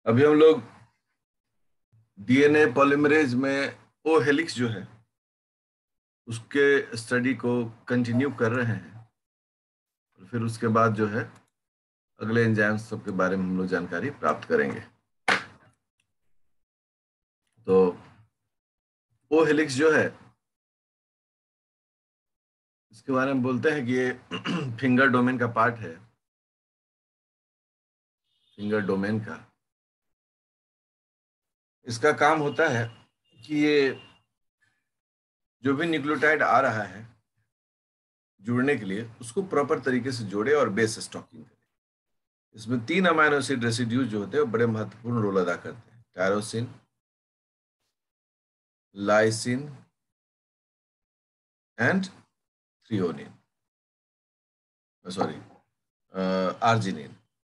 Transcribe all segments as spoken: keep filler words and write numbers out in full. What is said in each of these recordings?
अभी हम लोग डीएनए पॉलीमरेज में ओ हेलिक्स जो है उसके स्टडी को कंटिन्यू कर रहे हैं। और फिर उसके बाद जो है अगले एंजाइम्स सब के बारे में हम लोग जानकारी प्राप्त करेंगे। तो ओ हेलिक्स जो है इसके बारे में बोलते हैं कि ये फिंगर डोमेन का पार्ट है, फिंगर डोमेन का। इसका काम होता है कि ये जो भी न्यूक्लियोटाइड आ रहा है जुड़ने के लिए उसको प्रॉपर तरीके से जोड़े और बेस स्टॉकिंग करे। इसमें तीन अमाइनो एसिड रेसिड्यूज जो होते हैं वो बड़े महत्वपूर्ण रोल अदा करते हैं, tyrosine, lysine and threonine, sorry arginine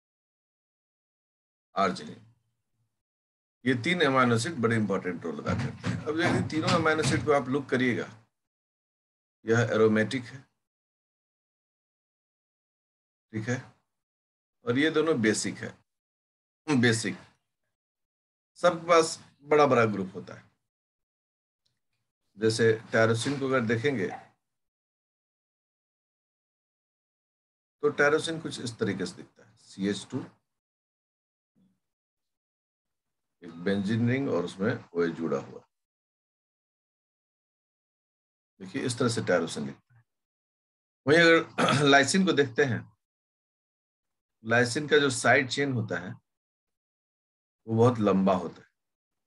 arginine ये तीन अमाइनो एसिड बड़े इंपॉर्टेंट रोल अदा करते हैं। अब यदि तीनों अमाइनो एसिड को आप लुक करिएगा, यह एरोमेटिक है, ठीक है, और ये दोनों बेसिक है। बेसिक सबके पास बड़ा बड़ा ग्रुप होता है। जैसे टायरोसिन को अगर देखेंगे तो टायरोसिन कुछ इस तरीके से दिखता है, सी एच टू, एक बेंजीन रिंग और उसमें ओ एच जुड़ा हुआ। देखिए इस तरह से टायरोसिन दिखता है। वहीं अगर लाइसिन को देखते हैं, लाइसिन का जो साइड चेन होता है वो बहुत लंबा होता है।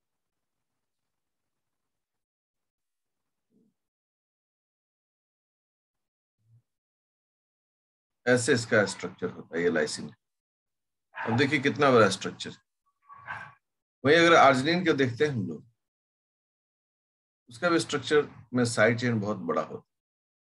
ऐसे इसका स्ट्रक्चर होता है ये लाइसिन। अब देखिए कितना बड़ा स्ट्रक्चर है। वहीं अगर आर्जिनिन को देखते हैं हम लोग, उसका भी स्ट्रक्चर में साइड चेन बहुत बड़ा होता है।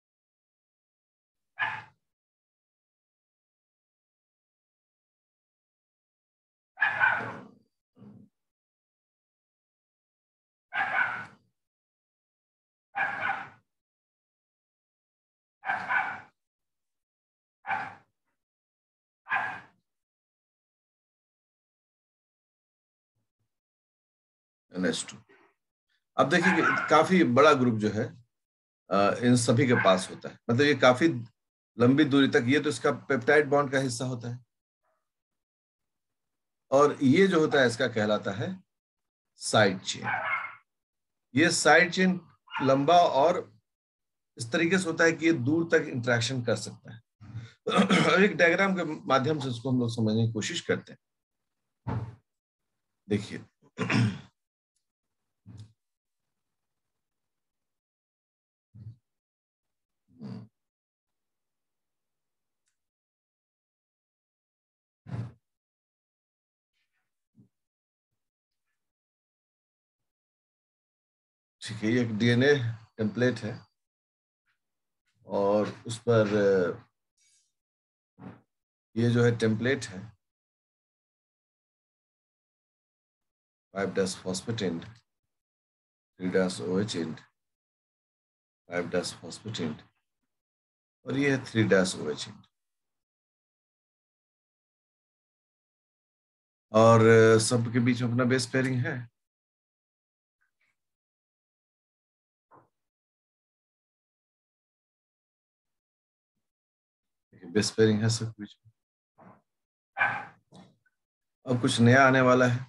N H two. अब देखिए कि काफी बड़ा ग्रुप जो है इन सभी के पास होता है, मतलब ये काफी लंबी दूरी तक, ये तो इसका पेप्टाइड बॉन्ड का हिस्सा होता है और ये जो होता है इसका कहलाता है साइड चेन। ये साइड चेन लंबा और इस तरीके से होता है कि ये दूर तक इंटरेक्शन कर सकता है। एक डायग्राम के माध्यम से उसको हम लोग समझने की कोशिश करते हैं। देखिए ठीक है, ये एक डीएनए टेम्पलेट है और उस पर ये जो है टेम्पलेट है five dash phosphate, three dash OH and five dash phosphate और ये है थ्री डैश ओएच एंड। और सब के बीच में अपना बेस पेयरिंग है। बेस पेयरिंग है सब बीच में। अब कुछ नया आने वाला है,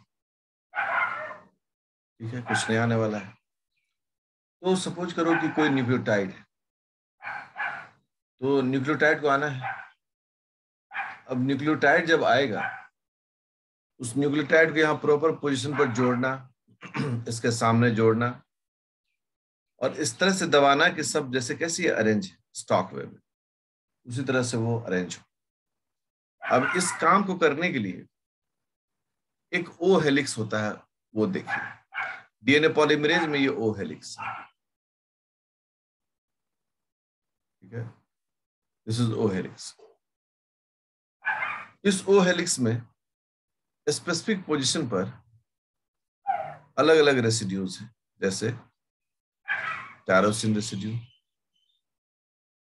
ठीक है, कुछ नया आने वाला है। तो सपोज करो कि कोई न्यूक्लियोटाइड है, तो न्यूक्लियोटाइड को आना है। अब न्यूक्लियोटाइड जब आएगा, उस न्यूक्लियोटाइड को यहाँ प्रॉपर पोजीशन पर जोड़ना, इसके सामने जोड़ना और इस तरह से दबाना कि सब जैसे कैसी अरेंज है स्टॉक वे में, उसी तरह से वो अरेंज हो। अब इस काम को करने के लिए एक ओ हेलिक्स होता है, वो देखिए डीएनए पॉलीमरेज में ये ओ हेलिक्स है, ठीक है, दिस इज ओ हेलिक्स। इस ओ हेलिक्स में स्पेसिफिक पोजीशन पर अलग अलग रेसिड्यूज हैं, जैसे टायरोसिन रेसिड्यू,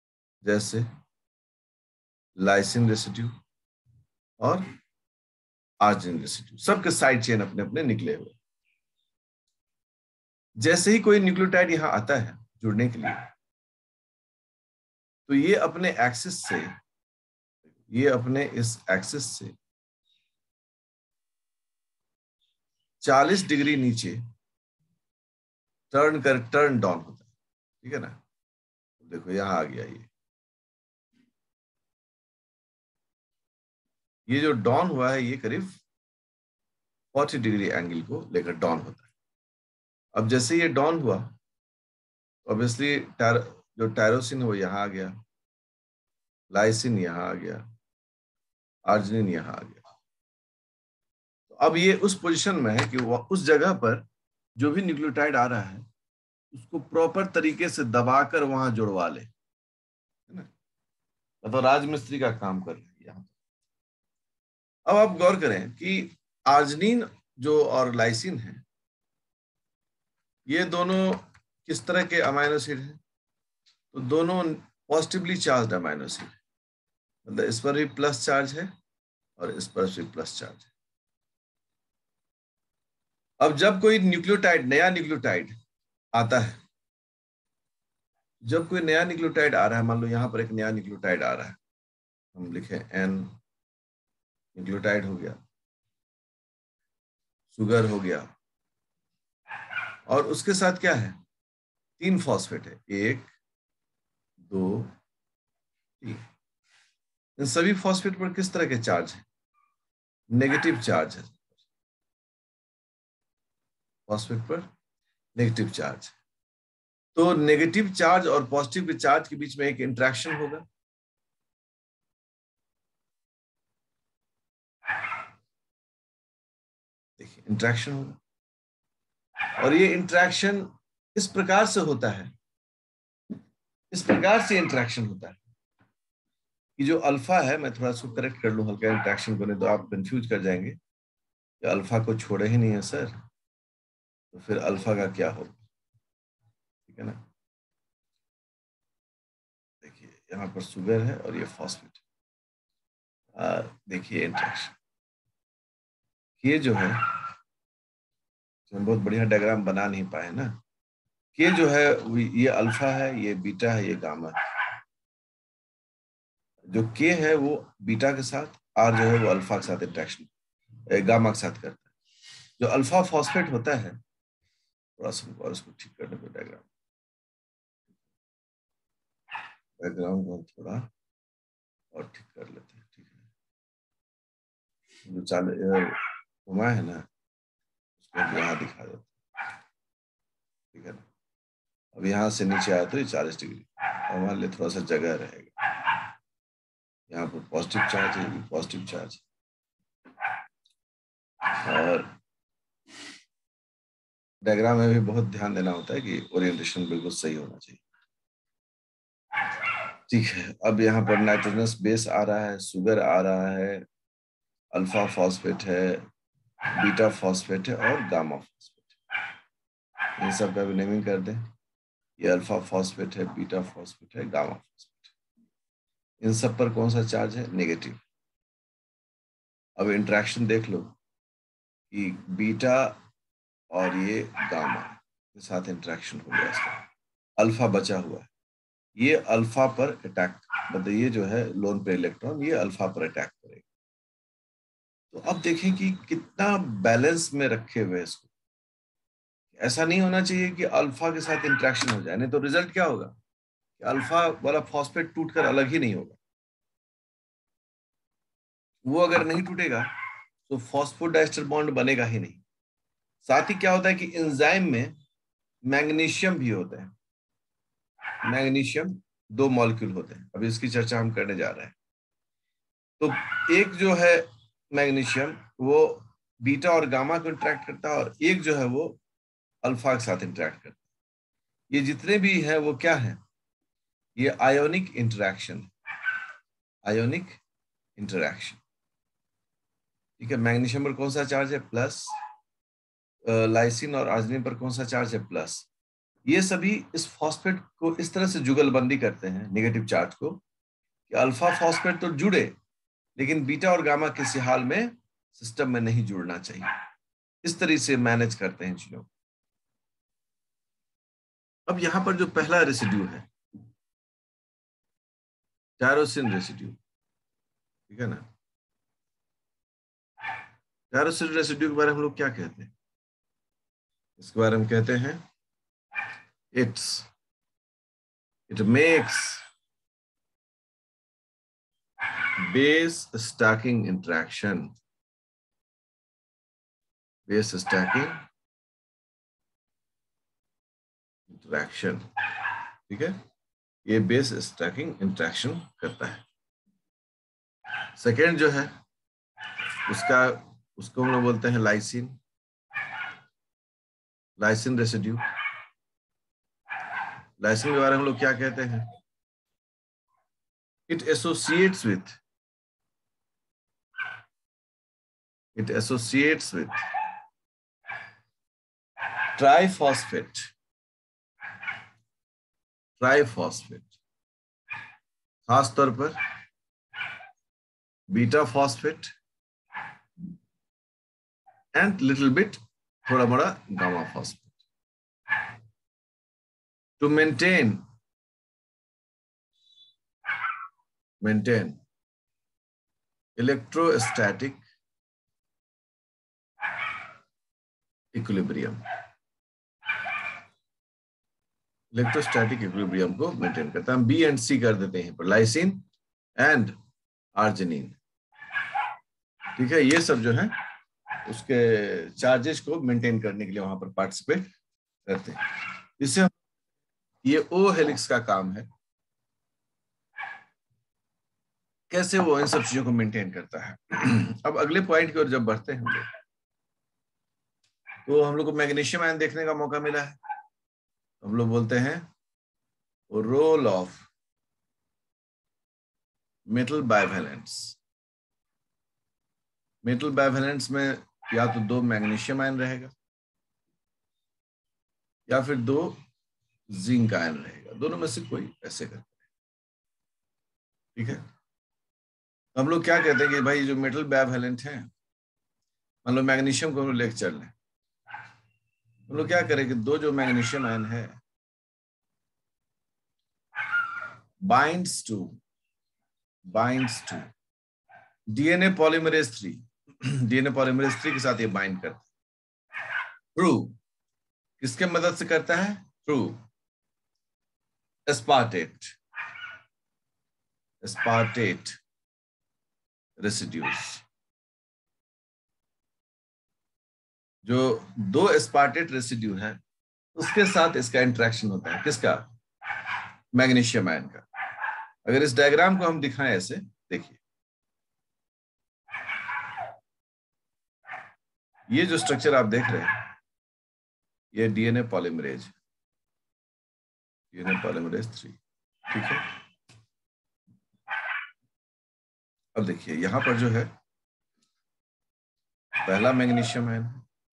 जैसे लाइसिन रेसिड्यू और आर्जिनिन रेसिड्यू, सबके साइड चेन अपने अपने निकले हुए। जैसे ही कोई न्यूक्लियोटाइड यहां आता है जुड़ने के लिए, तो ये अपने एक्सिस से, ये अपने इस एक्सिस से चालीस डिग्री नीचे टर्न कर टर्न डाउन होता है, ठीक है ना। देखो यहां आ गया, ये ये जो डाउन हुआ है ये करीब चालीस डिग्री एंगल को लेकर डाउन होता है। अब जैसे ये डाउन हुआ, ऑब्वियसली जो टायरोसिन वो यहां आ गया, लाइसिन यहां आ गया, आर्जिनिन यहां आ गया। तो अब ये उस पोजीशन में है कि वो उस जगह पर जो भी न्यूक्लियोटाइड आ रहा है उसको प्रॉपर तरीके से दबाकर वहां जुड़वा ले, है ना। तो राजमिस्त्री का काम कर रहे हैं यहाँ। अब आप गौर करें कि आर्जिनिन जो और लाइसिन है, ये दोनों किस तरह के अमाइनो एसिड हैं? तो दोनों पॉजिटिवली चार्ज अमाइनो एसिड, मतलब इस पर भी प्लस चार्ज है और इस पर भी प्लस चार्ज है। अब जब कोई न्यूक्लियोटाइड, नया न्यूक्लियोटाइड आता है, जब कोई नया न्यूक्लियोटाइड आ रहा है, मान लो यहां पर एक नया न्यूक्लियोटाइड आ रहा है, हम लिखे एन, न्यूक्लियोटाइड हो गया, शुगर हो गया, और उसके साथ क्या है, तीन फॉस्फेट है, एक दो तीन। इन सभी फॉस्फेट पर किस तरह के चार्ज है? नेगेटिव चार्ज है, फॉस्फेट पर नेगेटिव चार्ज। तो नेगेटिव चार्ज और पॉजिटिव चार्ज के बीच में एक इंटरेक्शन होगा। देखिए इंटरेक्शन होगा, और ये इंटरेक्शन इस प्रकार से होता है, इस प्रकार से इंटरेक्शन होता है कि जो अल्फा है, मैं थोड़ा सा करेक्ट कर लूं हल्का इंटरेक्शन को, नहीं तो आप कंफ्यूज कर जाएंगे कि अल्फा को छोड़े ही नहीं है सर, तो फिर अल्फा का क्या होगा, ठीक है ना। देखिए यहाँ पर शुगर है और ये फॉस्फेट, देखिए इंटरेक्शन, ये जो है, हम बहुत बढ़िया डायग्राम बना नहीं पाए ना, ये जो है ये अल्फा है, ये बीटा है, ये गामा है। जो के है वो बीटा के साथ, आर जो है वो अल्फा के साथ इंटरेक्शन, गामा के साथ करता है। जो अल्फा फॉस्फेट होता है, थोड़ा सा और इसको ठीक करने पे डायग्राम बैकग्राउंड को थोड़ा और ठीक कर लेते हैं, ठीक है। जो चाल घुमा है ना उसको यहाँ दिखा देते हैं, ठीक है ना। अब यहाँ से नीचे आया तो ये चालीस डिग्री, और हमारे लिए थोड़ा सा जगह रहेगा। यहाँ पर पॉजिटिव चार्ज है, पॉजिटिव चार्ज, और डायग्राम में भी बहुत ध्यान देना होता है कि ओरिएंटेशन बिल्कुल सही होना चाहिए, ठीक है। अब यहाँ पर नाइट्रोजनस बेस आ रहा है, शुगर आ रहा है, अल्फा फॉस्फेट है, बीटा फॉस्फेट है और गामा फॉस्फेट है। इन सब का भी नेमिंग कर दें, ये अल्फा फॉस्फेट है, बीटा फॉस्फेट है, गामा फॉस्फेट है। इन सब पर कौन सा चार्ज है? नेगेटिव। अब इंटरेक्शन देख लो कि बीटा और ये गामा के साथ इंटरेक्शन हो गया, इसका अल्फा बचा हुआ है, ये अल्फा पर अटैक, मतलब ये जो है लोन पे इलेक्ट्रॉन, ये अल्फा पर अटैक करेगा। तो अब देखें कि कितना बैलेंस में रखे हुए इसको। ऐसा नहीं होना चाहिए कि अल्फा के साथ इंटरेक्शन हो जाए, नहीं तो रिजल्ट क्या होगा कि अल्फा वाला फॉस्फेट टूटकर अलग ही नहीं होगा। वो अगर नहीं टूटेगा तो फॉस्फोडाइस्टर बॉन्ड बनेगा ही नहीं। साथ ही क्या होता है कि एंजाइम में मैग्नीशियम भी होता है, मैग्नीशियम दो मॉलिक्यूल होते हैं, अभी इसकी चर्चा हम करने जा रहे हैं। तो एक जो है मैग्नीशियम वो बीटा और गामा को इंटरेक्ट करता है, और एक जो है वो अल्फा के साथ इंटरेक्ट करता है। ये जितने भी हैं वो क्या है? ये आयोनिक इंटरेक्शन, आयोनिक इंटरेक्शन, ठीक है। मैग्नीशियम पर कौन सा चार्ज है? प्लस। लाइसिन और आर्जिनिन पर कौन सा चार्ज है? प्लस। ये सभी इस फॉस्फेट को इस तरह से जुगलबंदी करते हैं, नेगेटिव चार्ज को, कि अल्फा फॉस्फेट तो जुड़े लेकिन बीटा और गामा किसी हाल में सिस्टम में नहीं जुड़ना चाहिए। इस तरह से मैनेज करते हैं चीजों। अब यहां पर जो पहला रेसिड्यू है टायरोसिन रेसिड्यू, ठीक है ना। टायरोसिन रेसिड्यू के बारे में हम लोग क्या कहते हैं? इसके बारे में कहते हैं it's it makes base stacking interaction base stacking interaction ठीक है, ये बेस स्टैकिंग इंटरेक्शन करता है। सेकेंड जो है उसका उसको हम लोग बोलते हैं लाइसिन लाइसिन रेसिड्यू। लाइसिन के बारे में हम लोग क्या कहते हैं? It associates with it associates with triphosphate triphosphate खास तौर पर beta phosphate and little bit थोड़ा बड़ा gamma phosphate to maintain maintain electrostatic equilibrium electrostatic equilibrium को मेंटेन करता है। हम बी एंड सी कर देते हैं पर लाइसिन एंड आर्जिनिन, ठीक है। ये सब जो है उसके चार्जेस को मेंटेन करने के लिए वहां पर पार्टिसिपेट करते हैं। इससे ये ओ हेलिक्स का काम है, कैसे वो इन सब चीजों को मेंटेन करता है। अब अगले पॉइंट की ओर जब बढ़ते हैं हम लोग, तो हम लोग को मैग्नीशियम आयन देखने का मौका मिला है। हम लोग बोलते हैं role of metal bivalents. Metal bivalents में या तो दो मैग्नीशियम आयन रहेगा या फिर दो जिंक आयन रहेगा, दोनों में से कोई ऐसे करते हैं, ठीक है। हम लोग क्या कहते हैं कि भाई जो मेटल बाइवैलेंट है, मान लो मैग्नीशियम को हम लोग लेकर चल रहे हैं, हम लोग क्या करें कि दो जो मैग्नीशियम आयन है binds to binds to DNA polymerase three DNA polymerase three के साथ ये बाइंड करता है। थ्रू किसके मदद से करता है? Through aspartate aspartate residues. जो दो एस्पार्टेट रेसिड्यू है उसके साथ इसका इंटरेक्शन होता है। किसका? मैग्नीशियम आयन का। अगर इस डायग्राम को हम दिखाएं ऐसे, देखिए ये जो स्ट्रक्चर आप देख रहे हैं ये DNA polymerase DNA polymerase three, ठीक है। अब देखिए यहां पर जो है पहला मैग्नीशियम आयन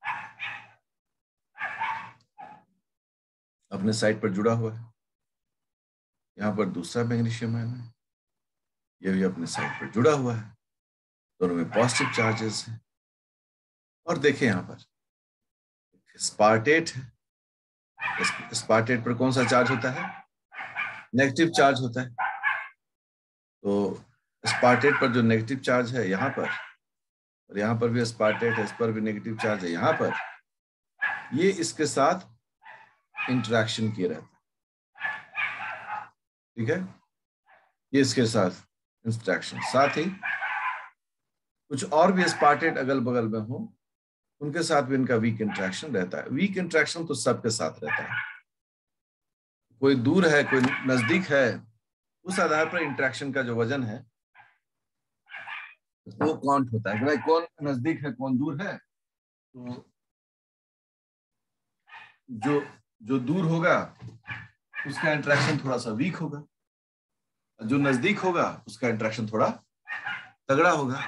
अपने साइड पर जुड़ा हुआ है, यहाँ पर दूसरा मैग्नीशियम आयन है, यह भी अपने साइड पर जुड़ा हुआ है, दोनों में पॉजिटिव चार्जेस हैं। और देखिए यहाँ पर स्पार्टेट है, स्पार्टेट पर कौन सा चार्ज होता है? नेगेटिव चार्ज होता है। तो स्पार्टेट पर जो नेगेटिव चार्ज है यहाँ पर, और यहाँ पर भी स्पार्टेट है, इस पर भी नेगेटिव चार्ज है, यहाँ पर ये इसके साथ इंटरेक्शन किए रहता है, ठीक है। ये इसके साथ इंटरेक्शन, साथ ही कुछ और भी स्पार्टेट अगल बगल में हो उनके साथ भी इनका वीक इंटरेक्शन रहता है। वीक इंटरेक्शन तो सबके साथ रहता है, कोई दूर है कोई नजदीक है, उस आधार पर इंटरेक्शन का जो वजन है वो काउंट होता है कि भाई कौन नजदीक है कौन दूर है। तो जो जो दूर होगा उसका इंटरेक्शन थोड़ा सा वीक होगा, जो नजदीक होगा उसका इंटरेक्शन थोड़ा तगड़ा होगा।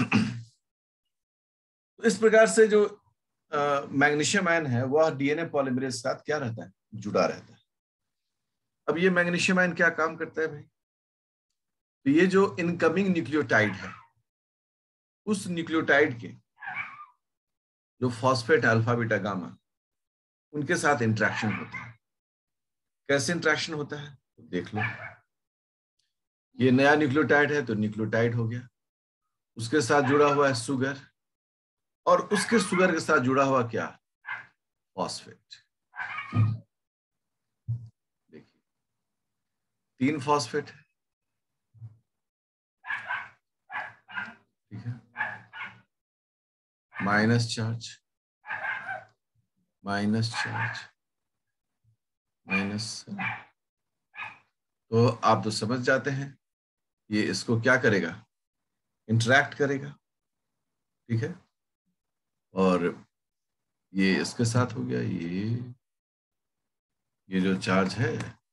तो इस प्रकार से जो मैग्नीशियम आयन है वह डीएनए पॉलीमरेज के साथ क्या रहता है? जुड़ा रहता है। अब ये मैग्नीशियम आयन क्या काम करता है भाई? तो ये जो इनकमिंग न्यूक्लियोटाइड है उस न्यूक्लियोटाइड के जो फॉस्फेट अल्फा बीटा गामा उनके साथ इंटरेक्शन होता है। कैसे इंटरेक्शन होता है तो देख लो। ये नया न्यूक्लियोटाइड है तो न्यूक्लियोटाइड हो गया, उसके साथ जुड़ा हुआ है सुगर, और उसके सुगर के साथ जुड़ा हुआ क्या, फॉस्फेट। देखिए तीन फॉस्फेट है, ठीक है, minus charge, minus charge, minus. तो आप तो समझ जाते हैं ये इसको क्या करेगा, इंटरैक्ट करेगा, ठीक है। और ये इसके साथ हो गया, ये ये जो चार्ज है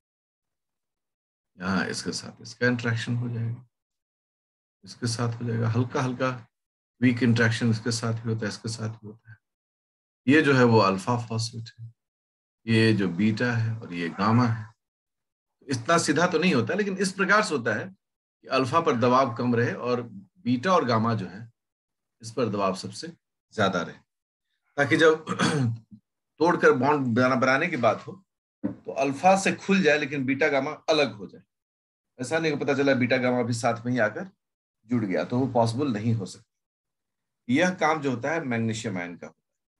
यहाँ इसके साथ इसका इंटरेक्शन हो जाएगा, इसके साथ हो जाएगा, हल्का हल्का वीक इंटरेक्शन इसके साथ भी होता है, इसके साथ भी होता है। ये जो है वो अल्फा फॉस्फेट है, ये जो बीटा है और ये गामा है। इतना सीधा तो नहीं होता लेकिन इस प्रकार से होता है कि अल्फा पर दबाव कम रहे और बीटा और गामा जो है इस पर दबाव सबसे ज्यादा रहे, ताकि जब तोड़कर बॉन्ड बनाना बनाने की बात हो तो अल्फा से खुल जाए लेकिन बीटा गामा अलग हो जाए। ऐसा नहीं पता चला बीटा गामा भी साथ में ही आकर जुड़ गया, तो वो पॉसिबल नहीं हो सकता। यह काम जो होता है मैग्नीशियम आयन का।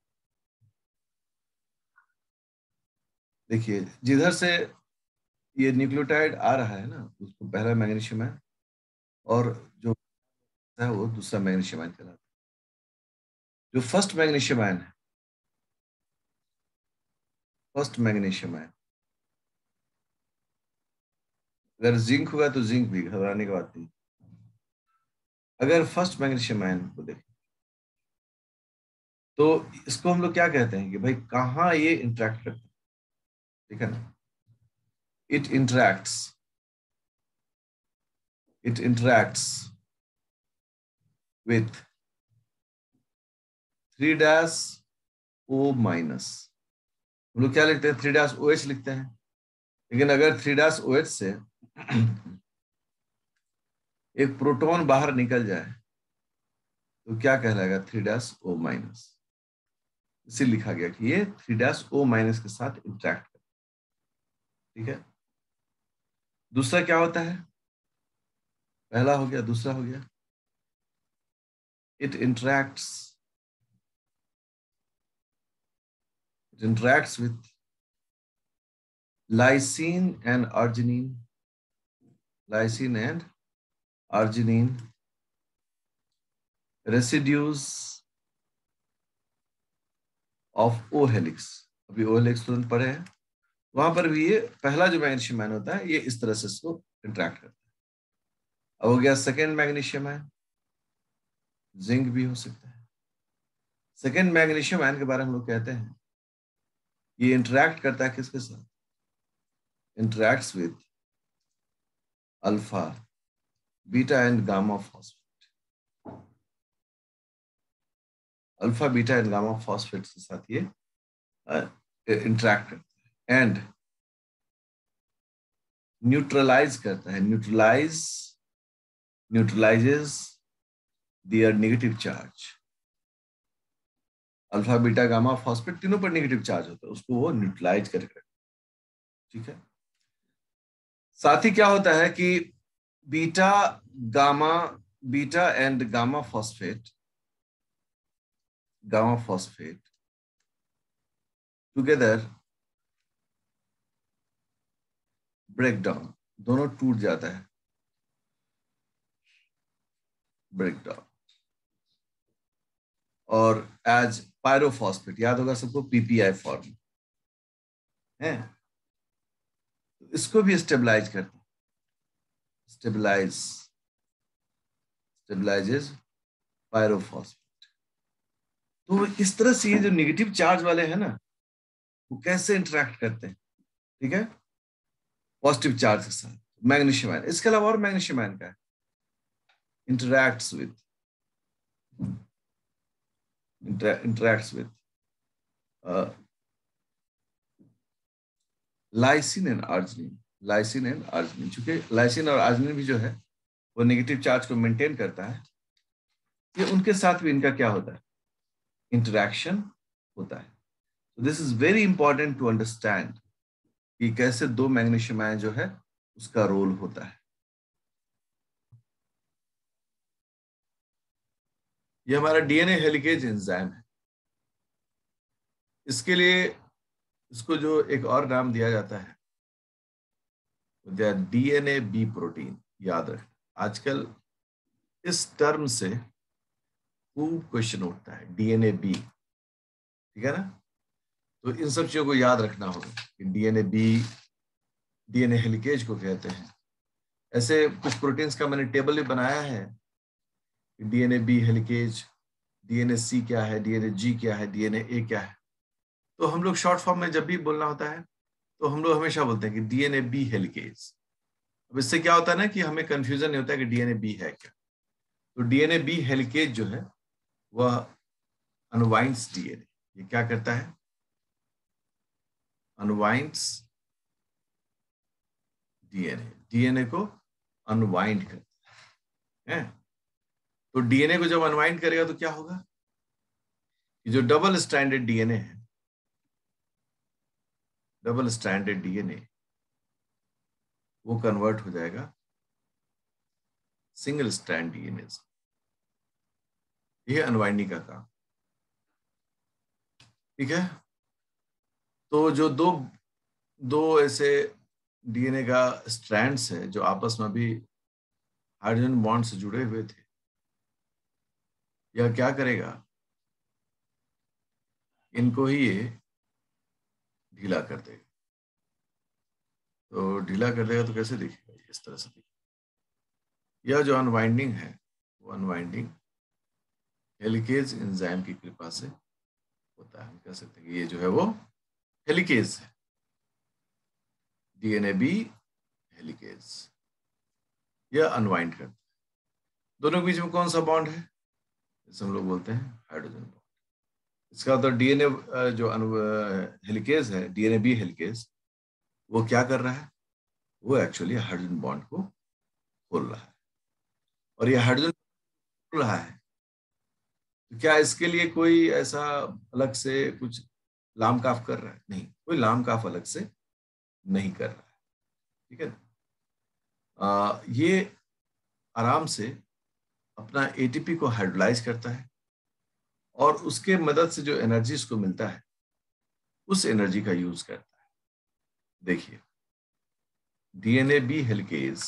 देखिए जिधर से ये न्यूक्लियोटाइड आ रहा है ना उसको पहला मैग्नीशियम आयन, और जो है वो दूसरा मैग्नीशियम आयन कहलाता है। जो फर्स्ट मैग्नीशियम आयन है, फर्स्ट मैग्नीशियम आयन, अगर जिंक होगा तो जिंक भी, घबराने की बात नहीं। अगर फर्स्ट मैग्नीशियम आयन को देखें तो इसको हम लोग क्या कहते हैं कि भाई कहाँ ये इंटरेक्ट करता है, ठीक है ना। It interacts it interacts with three dash O minus. हम लोग क्या लिखते हैं, थ्री डैश ओ एच लिखते हैं, लेकिन अगर थ्री डैश ओ एच से एक प्रोटॉन बाहर निकल जाए तो क्या कहलाएगा, थ्री डैश ओ माइनस। इसे लिखा गया कि ये थ्री डैश ओ माइनस के साथ इंटरेक्ट कर, ठीक है। दूसरा क्या होता है, पहला हो गया, दूसरा हो गया, it interacts it interacts with lysine and arginine, lysine and arginine residues of O helix। अभी O helix तुरंत पढ़े हैं, वहां पर भी ये पहला जो मैग्नीशियम आयन होता है ये इस तरह से इसको इंटरेक्ट करता है। अब हो गया सेकेंड मैग्नीशियम आयन, जिंक भी हो सकता है। सेकेंड मैग्नीशियम आयन के बारे में हम लोग कहते हैं ये इंटरेक्ट करता है किसके साथ, interacts with alpha beta and gamma phosphate. Alpha beta and gamma phosphate के साथ ये इंटरेक्ट करता है एंड न्यूट्रलाइज करता है, neutralise neutralises their negative charge. Alpha beta gamma phosphate तीनों पर नेगेटिव चार्ज होता है, उसको वो न्यूट्रलाइज करके, ठीक है। साथ ही क्या होता है कि beta gamma beta and gamma phosphate gamma phosphate together break down, दोनों टूट जाता है, ब्रेक डाउन, और एज पायरोफॉस्फेट, याद होगा सबको पीपीआई फॉर्म है, इसको भी स्टेबलाइज करता है, स्टेबलाइज स्टेबलाइजेस पायरोफॉस्फेट। तो इस तरह से ये जो नेगेटिव चार्ज वाले हैं ना वो कैसे इंटरेक्ट करते हैं, ठीक है, पॉजिटिव चार्ज के साथ मैग्नीशियम आयन। इसके अलावा और मैग्नीशियम आयन का है, interacts with interacts with lysine and arginine, lysine and arginine. चूंकि लाइसिन और आर्जिनिन भी जो है वो नेगेटिव चार्ज को मेंटेन करता है, ये उनके साथ भी इनका क्या होता है, इंटरैक्शन होता है। This is very important to understand कि कैसे दो मैग्नीशियम आयन जो है उसका रोल होता है। ये हमारा डीएनए हेलिकेज एंजाइम है। इसके लिए इसको जो एक और नाम दिया जाता है डीएनए बी प्रोटीन। याद रख, आजकल इस टर्म से खूब क्वेश्चन उठता है, डीएनए बी, ठीक है ना। तो इन सब चीजों को याद रखना होगा कि डीएनए बी डीएनए हेलिकेज को कहते हैं। ऐसे कुछ प्रोटीन्स का मैंने टेबल भी बनाया है, DNA B helicase, DNA C क्या है, डीएनए जी क्या है, डीएनए ए क्या है। तो हम लोग शॉर्ट फॉर्म में जब भी बोलना होता है तो हम लोग हमेशा बोलते हैं कि डीएनए बी हेलिकेज। अब इससे क्या होता है ना कि हमें कंफ्यूजन नहीं होता है कि डीएनए बी है क्या। तो डीएनए बी हेलिकेज जो है वह अनवाइंड्स डीएनए, ये क्या करता है, अनवाइंड्स डीएनए, डीएनए को अनवाइंड करता है। तो डीएनए को जब अनवाइंड करेगा तो क्या होगा कि जो डबल स्ट्रैंडेड डीएनए है, डबल स्ट्रैंडेड डीएनए वो कन्वर्ट हो जाएगा सिंगल स्ट्रैंड डीएनए से। ये अनवाइंडिंग का काम, ठीक है। तो जो दो दो ऐसे डीएनए का स्ट्रैंड्स है जो आपस में भी हाइड्रोजन बॉन्ड से जुड़े हुए थे, यह क्या करेगा, इनको ही ये ढीला कर देगा। तो ढीला कर देगा तो कैसे दिखेगा, इस तरह से दिखेगा। यह जो अनवाइंडिंग है वो अनवाइंडिंग हेलिकेज एंजाइम की कृपा से होता है। हम कह सकते हैं कि ये जो है वो हेलिकेज है, डीएनए बी हेलिकेज। यह अनवाइंड करता है। दोनों के बीच में कौन सा बॉन्ड है, जैसे हम लोग बोलते हैं हाइड्रोजन बॉन्ड। इसका मतलब डीएनए जो हेलिकेज है, डीएनए बी हेलिकेज, वो क्या कर रहा है, वो एक्चुअली हाइड्रोजन बॉन्ड को खोल रहा है। और ये हाइड्रोजन खोल रहा है तो क्या इसके लिए कोई ऐसा अलग से कुछ लाम काफ कर रहा है, नहीं, कोई लाम काफ अलग से नहीं कर रहा है, ठीक है। आ, ये आराम से अपना एटीपी को हाइड्रोलाइज करता है और उसके मदद से जो एनर्जी इसको मिलता है उस एनर्जी का यूज करता है। देखिए, DNA B helicase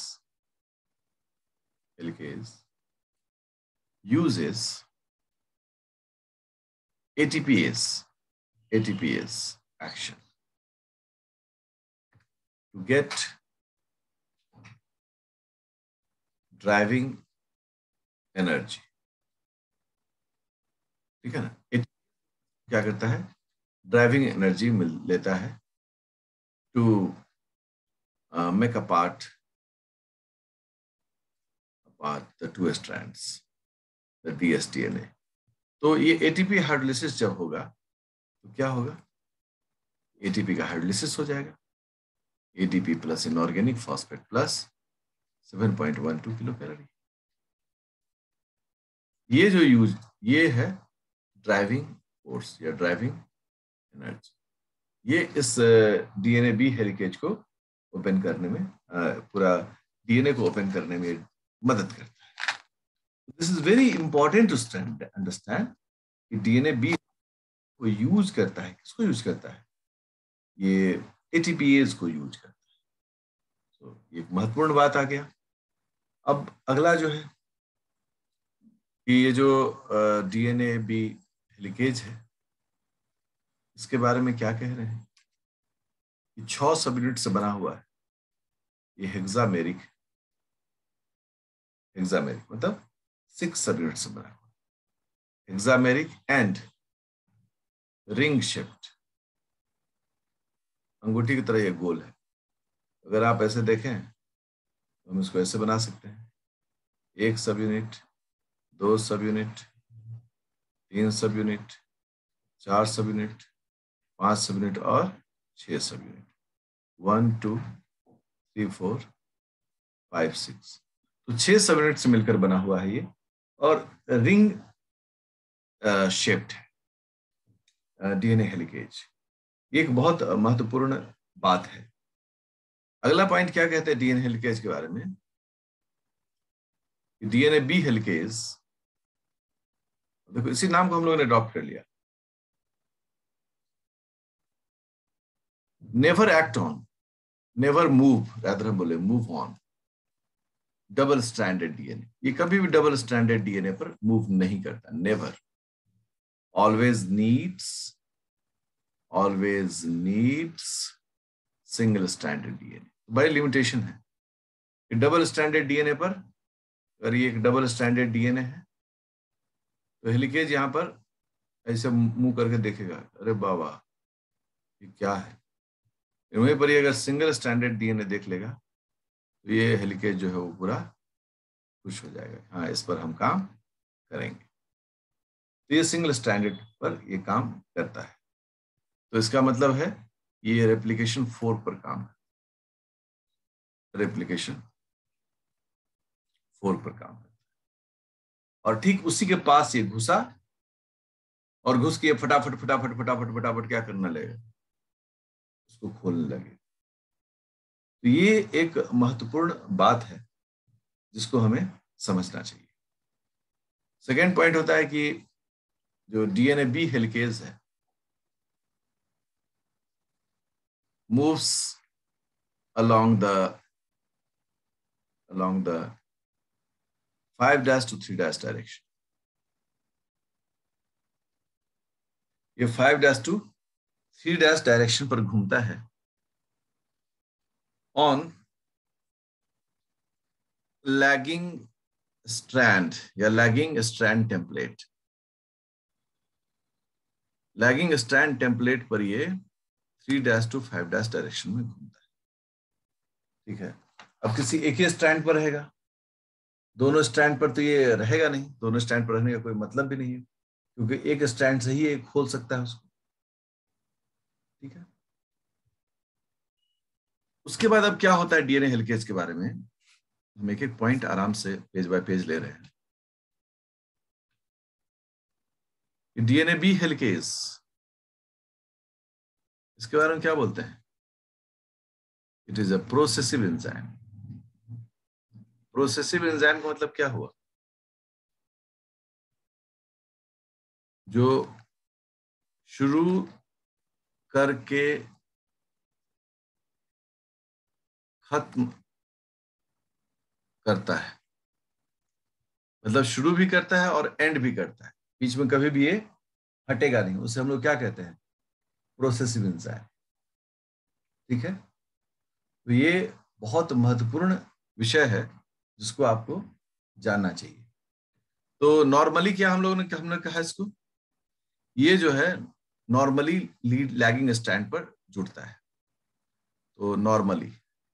helicase uses ATPase ATPase action to get driving energy, ठीक है ना। क्या करता है, ड्राइविंग एनर्जी मिल लेता है to make apart apart the two strands the D S D N A। तो ये एटीपी हाइड्रोलिसिस जब होगा तो क्या होगा, एटीपी का हाइड्रोलिसिस हो जाएगा, ATP plus inorganic phosphate plus seven point one two kilo calorie. ये जो यूज ये है ड्राइविंग फोर्स या ड्राइविंग एनर्जी। ये इस डीएनए बी हेलिकेज को ओपन करने में, पूरा डीएनए को ओपन करने में मदद करता है। This is very important to understand कि डीएनए बी को यूज करता है, किसको यूज करता है, ये एटीपीएज को यूज करता है। तो so, एक महत्वपूर्ण बात आ गया। अब अगला जो है कि ये जो डीएनए बी हेलिकेज है इसके बारे में क्या कह रहे हैं कि छह सब यूनिट से बना हुआ है। ये हेक्सामेरिक हेक्सामेरिक मतलब सिक्स सब यूनिट से बना हुआ, हेक्सामेरिक एंड रिंग शेप्ड, अंगूठी की तरह ये गोल है। अगर आप ऐसे देखें तो हम इसको ऐसे बना सकते हैं, एक सब यूनिट, दो सब यूनिट, तीन सब यूनिट, चार सब यूनिट, पांच सब यूनिट और छह subunit, one two three four five six. तो छह सब यूनिट से मिलकर बना हुआ है ये और रिंग शेप्ड डीएनए हेलिकेज, ये एक बहुत महत्वपूर्ण बात है। अगला पॉइंट क्या कहते हैं डीएनए हेलिकेज के बारे में? डीएनए बी हेलिकेज, देखो इसी नाम को हम लोगों ने अडॉप्ट कर लिया। Never act on, never move, rather हम बोले move on double stranded DNA, ये कभी भी डबल स्ट्रैंडेड डीएनए पर मूव नहीं करता, never. Always needs, always needs single stranded DNA. बड़ी लिमिटेशन है डबल स्ट्रैंडेड डीएनए पर। अगर ये एक डबल स्ट्रैंडेड डीएनए है तो हेलिकेज यहां पर ऐसे मुंह करके देखेगा, अरे बाबा ये क्या है। वहीं पर ये अगर सिंगल स्ट्रैंडेड डीएनए देख लेगा तो ये हेलिकेज जो है वो पूरा खुश हो जाएगा, हाँ इस पर हम काम करेंगे। तो ये सिंगल स्ट्रैंडेड पर ये काम करता है, तो इसका मतलब है ये रेप्लिकेशन फोर पर काम है, रेप्लिकेशन फोर पर काम है। और ठीक उसी के पास ये घुसा और घुस के फटाफट फटाफट फटाफट फटाफट क्या करने लगेगा, उसको खोलने लगे। तो ये एक महत्वपूर्ण बात है जिसको हमें समझना चाहिए। सेकेंड पॉइंट होता है कि जो डीएनए बी हेलिकेज है moves along the along the five dash to three dash direction। ये five dash two three dash direction पर घूमता है ऑन लैगिंग स्ट्रैंड या lagging strand template. Lagging strand template पर ये three dash two five dash direction में घूमता है, ठीक है। अब किसी एक ही स्ट्रैंड पर रहेगा, दोनों स्ट्रैंड पर तो ये रहेगा नहीं, दोनों स्ट्रैंड पर रहने का कोई मतलब भी नहीं है, क्योंकि एक स्ट्रैंड से ही एक खोल सकता है उसको, ठीक है। उसके बाद अब क्या होता है डीएनए हेलिकेज के बारे में, हम एक एक पॉइंट आराम से पेज बाय पेज ले रहे हैं। डीएनए बी हेलिकेज, इसके बारे में क्या बोलते हैं? It is a processive enzyme. Processive enzyme का मतलब क्या हुआ? जो शुरू करके खत्म करता है, मतलब शुरू भी करता है और एंड भी करता है, बीच में कभी भी ये हटेगा नहीं, उसे हम लोग क्या कहते हैं? प्रोसेसिव एंजाइम, ठीक है। तो ये बहुत महत्वपूर्ण विषय है जिसको आपको जानना चाहिए। तो नॉर्मली क्या हम लोगों ने हमने कहा इसको, ये जो है नॉर्मली लीड लैगिंग स्ट्रैंड पर जुड़ता है। तो नॉर्मली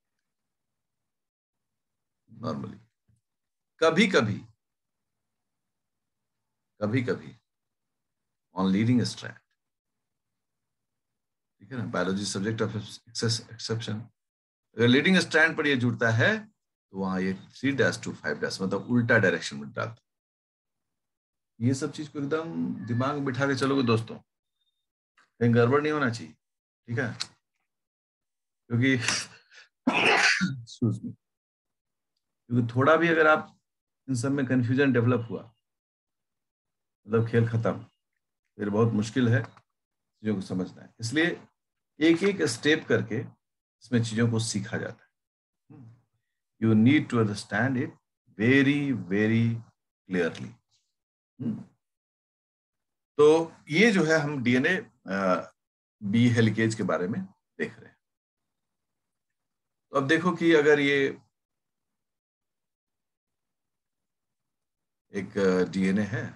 नॉर्मली कभी कभी कभी कभी ऑन लीडिंग स्ट्रैंड, ठीक है ना, बायोलॉजी सब्जेक्ट ऑफ एक्सेप्शन। अगर लीडिंग स्ट्रैंड पर ये जुड़ता है तो वहां ये three dash two five dash मतलब उल्टा डायरेक्शन में डालता है। ये सब चीज को एकदम दिमाग में बिठा के चलोगे दोस्तों, कहीं गड़बड़ नहीं होना चाहिए, ठीक है। क्योंकि क्योंकि थोड़ा भी अगर आप इन सब में कंफ्यूजन डेवलप हुआ मतलब खेल खत्म, फिर बहुत मुश्किल है चीजों को समझना है। इसलिए एक एक स्टेप करके इसमें चीजों को सीखा जाता है। You need to understand it very very clearly. तो ये जो है हम डीएनए बी हेलिकेज के बारे में देख रहे हैं। तो अब देखो कि अगर ये एक डीएनए है,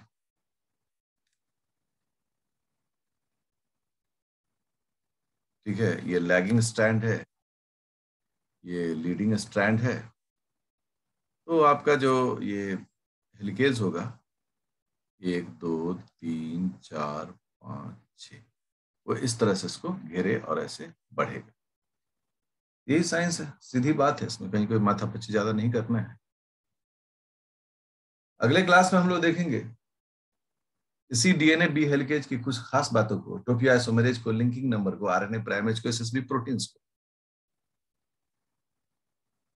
ठीक है, ये लैगिंग स्ट्रैंड है, ये लीडिंग स्ट्रैंड है, तो आपका जो ये हेलिकेज होगा एक दो तीन चार पाँच छ, वो इस तरह से इसको घेरे और ऐसे बढ़ेगा। यही साइंस है, सीधी बात है, इसमें कहीं कोई माथा पच्ची ज्यादा नहीं करना है। अगले क्लास में हम लोग देखेंगे इसी डीएनए बी हेलिकेज की कुछ खास बातों को, टोपियो आइसोमेरेज को, लिंकिंग नंबर को, आरएनए प्राइमेज को, एसएसबी प्रोटीन्स को।